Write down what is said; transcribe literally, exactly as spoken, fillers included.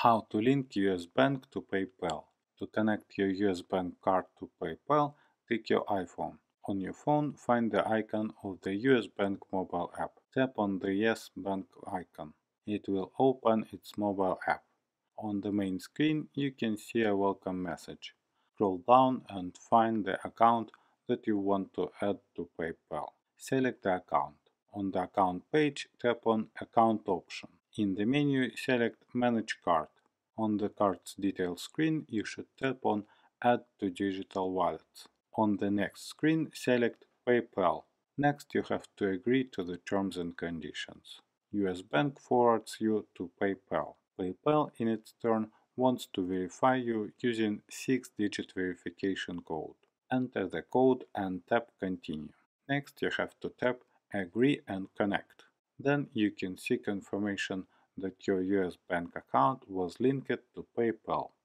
How to link U S Bank to PayPal. To connect your U S Bank card to PayPal, take your iPhone. On your phone, find the icon of the U S Bank mobile app. Tap on the Yes Bank icon. It will open its mobile app. On the main screen, you can see a welcome message. Scroll down and find the account that you want to add to PayPal. Select the account. On the account page, tap on Account option. In the menu, select Manage Card. On the card's details screen, you should tap on Add to Digital Wallet. On the next screen, select PayPal. Next, you have to agree to the terms and conditions. U S Bank forwards you to PayPal. PayPal, in its turn, wants to verify you using six digit verification code. Enter the code and tap Continue. Next, you have to tap Agree and Connect. Then you can see confirmation that your U S Bank account was linked to PayPal.